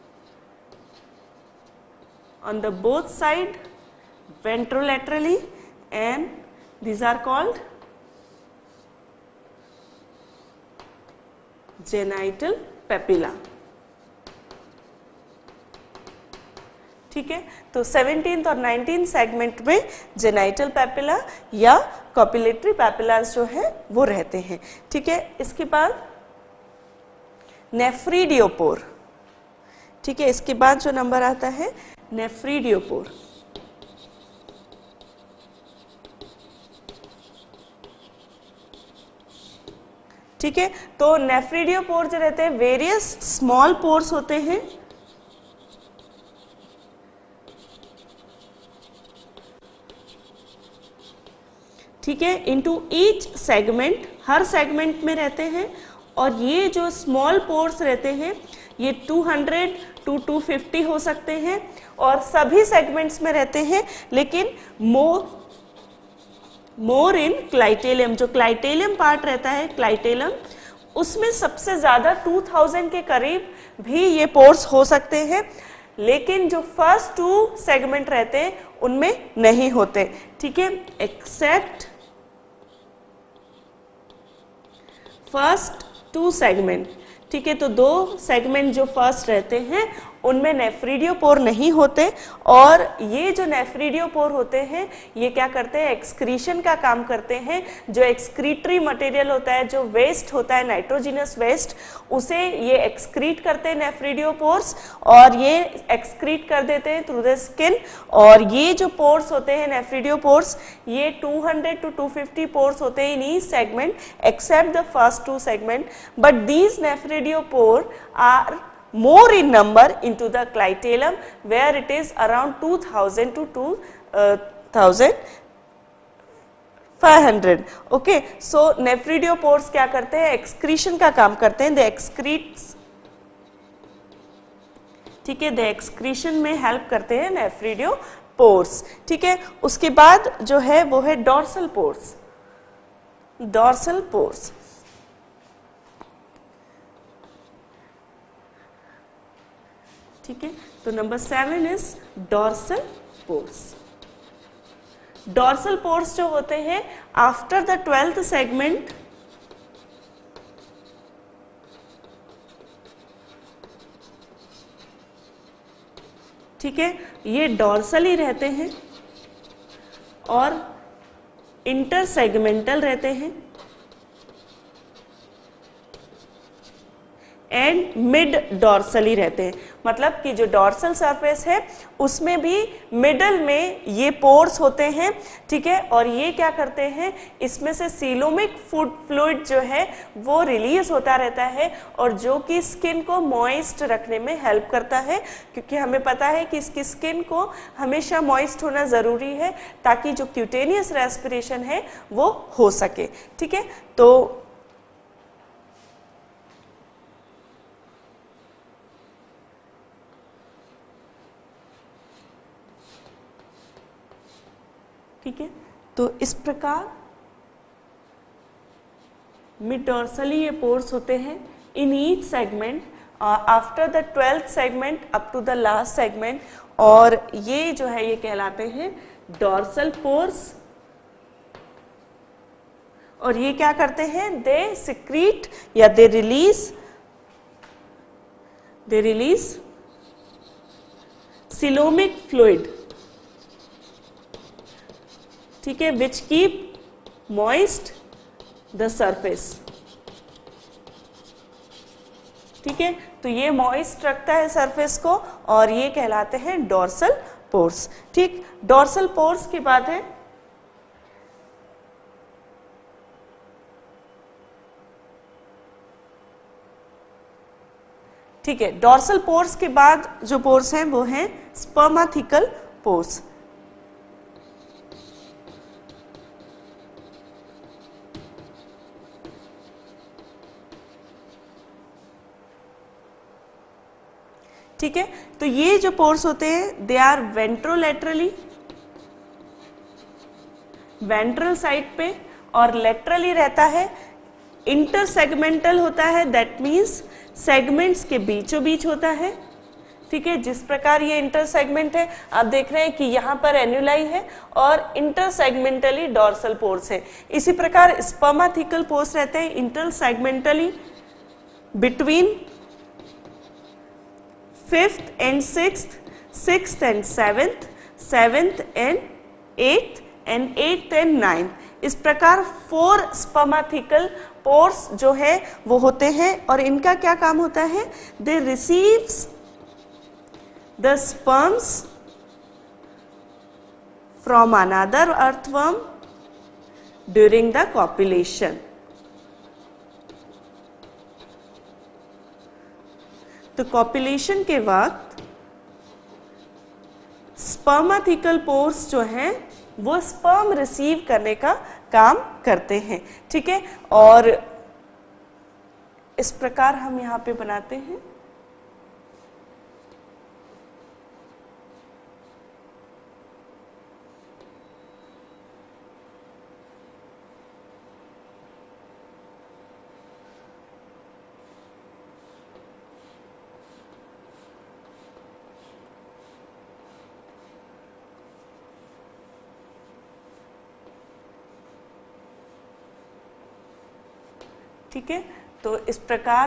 on the both side ventrolaterally, and these are called genital papilla. ठीक है, तो 17th और 19th सेगमेंट में जेनाइटल पैपिला या कॉपुलेटरी पैपिलास जो है वो रहते हैं। ठीक है, इसके बाद नेफ्रीडियोपोर। ठीक है, इसके बाद जो नंबर आता है नेफ्रीडियोपोर। ठीक है, तो नेफ्रीडियोपोर जो रहते हैं वेरियस स्मॉल पोर्स होते हैं। ठीक है, इनटू ईच सेगमेंट, हर सेगमेंट में रहते हैं। और ये जो स्मॉल पोर्स रहते हैं ये 200 to 250 हो सकते हैं और सभी सेगमेंट्स में रहते हैं, लेकिन मोर इन क्लाइटेलियम। जो क्लाइटेलियम पार्ट रहता है क्लाइटेलम, उसमें सबसे ज्यादा 2000 के करीब भी ये पोर्स हो सकते हैं, लेकिन जो फर्स्ट 2 सेगमेंट रहते हैं उनमें नहीं होते। ठीक है, एक्सेप्ट फर्स्ट 2 सेगमेंट। ठीक है, तो 2 सेगमेंट जो फर्स्ट रहते हैं उनमें नेफ्रीडियोपोर नहीं होते। और ये जो नेफ्रीडियोपोर होते हैं ये क्या करते हैं, एक्सक्रीशन का काम करते हैं। जो एक्सक्रीटरी मटेरियल होता है, जो वेस्ट होता है नाइट्रोजिनस वेस्ट, उसे ये एक्सक्रीट करते हैं नेफ्रीडियोपोर्स, और ये एक्सक्रीट कर देते हैं थ्रू द स्किन। और ये जो पोर्स होते हैं नेफ्रीडियोपोर्स, ये 200 to 250 पोर्स होते हैं in each segment except the first 2 segment. But these nephridiopore are more in number into the clitellum where it is around 2000 to 2500. okay, so nephridiopores क्या करते हैं, excretion का काम करते हैं, they excretes। ठीक है, they excretion में help करते हैं nephridiopores। ठीक है, उसके बाद जो है वो है dorsal pores। Dorsal pores. ठीक है, तो number 7 is dorsal pores. Dorsal pores जो होते हैं आफ्टर द 12th सेगमेंट, ठीक है, ये डॉर्सल ही रहते हैं और इंटरसेगमेंटल रहते हैं एंड मिड डॉर्सली रहते हैं। मतलब कि जो डॉर्सल सरफेस है उसमें भी मिडल में ये पोर्स होते हैं, ठीक है, और ये क्या करते हैं, इसमें से सीलोमिक फ्लूइड जो है वो रिलीज होता रहता है और जो कि स्किन को मॉइस्ट रखने में हेल्प करता है, क्योंकि हमें पता है कि इसकी स्किन को हमेशा मॉइस्ट होना ज़रूरी है ताकि जो क्यूटेनियस रेस्पिरेशन है वो हो सके। ठीक है, तो ठीक है, तो इस प्रकार मिड डॉर्सली ये पोर्स होते हैं in each segment after the 12th segment up to the last segment, और ये जो है ये कहलाते हैं डॉर्सल पोर्स। और ये क्या करते हैं, दे सिक्रीट या दे रिलीज सीलोमिक फ्लूइड, ठीक है, which keep moist the surface. ठीक है, तो ये मॉइस्ट रखता है सरफेस को और ये कहलाते हैं डॉर्सल पोर्स। ठीक, डॉर्सल पोर्स की बात है, ठीक है, डॉर्सल पोर्स के बाद जो पोर्स हैं वो हैं स्पर्माथिकल पोर्स। ठीक है, तो ये जो पोर्स होते हैं they are ventrolaterally, ventral side पे, और लेटरली रहता है, इंटरसेगमेंटल होता है, दैट मीन्स सेगमेंट्स के बीचों बीच होता है। ठीक है, जिस प्रकार ये इंटरसेगमेंट है, आप देख रहे हैं कि यहाँ पर एन्युलाई है और इंटरसेगमेंटली डॉर्सल पोर्स है। इसी प्रकार स्पर्माथिकल पोर्स रहते हैं intersegmentally between 5th and 6th, 6th and 7th, 7th and 8th and 8th and 9th। इस प्रकार 4 स्पर्माथिकल पोर्स जो है वो होते हैं और इनका क्या काम होता है, they receives the sperms from another earthworm during the copulation. तो कॉपुलेशन के वक्त स्पर्माथिकल पोर्स जो हैं वो स्पर्म रिसीव करने का काम करते हैं। ठीक है, और इस प्रकार हम यहाँ पे बनाते हैं। ठीक है, तो इस प्रकार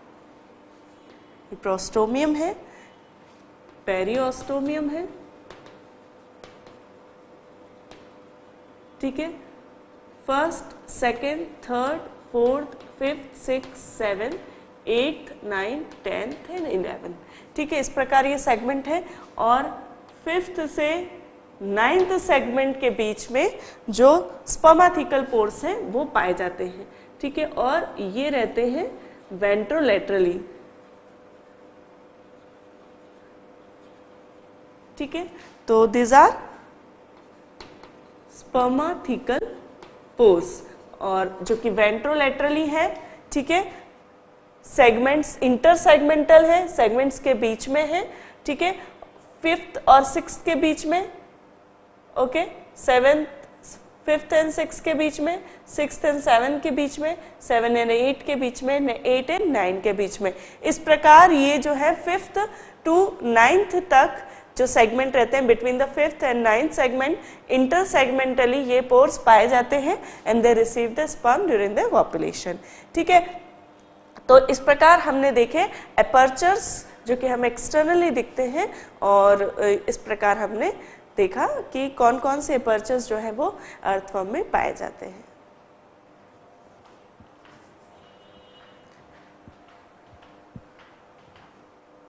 प्रोस्टोमियम है, पेरियोस्टोमियम है। ठीक है, 1st, 2nd, 3rd, 4th, 5th, 6th, 7th, 8th, 9th, 10th and 11th। ठीक है, इस प्रकार ये सेगमेंट है और 5th से 9th सेगमेंट के बीच में जो स्पर्माथिकल पोर्स हैं वो पाए जाते हैं। ठीक है, और ये रहते हैं वेंट्रोलैटरली। ठीक है, तो दिस आर स्पर्माथिकल पोर्स, और जो कि वेंट्रोलैटरली है। ठीक है, सेगमेंट्स इंटरसेगमेंटल है, सेगमेंट्स के बीच में है। ठीक है, 5th और 6th के बीच में, ओके, 7th, 5th एंड 6 के बीच में, 6th एंड 7 के बीच में, 7 एंड 8 के बीच में, 8 एंड 9 के बीच में। इस प्रकार ये जो है 5th टू 9th तक जो सेगमेंट रहते हैं between the 5th and 9th segment, intersegmentally ये पोर्स पाए जाते हैं and they receive the sperm during the copulation. ठीक है, तो इस प्रकार हमने देखे एपर्चर्स जो कि हमें एक्सटर्नली दिखते हैं, और इस प्रकार हमने देखा कि कौन कौन से एपर्चर्स जो है वो अर्थवर्म में पाए जाते हैं।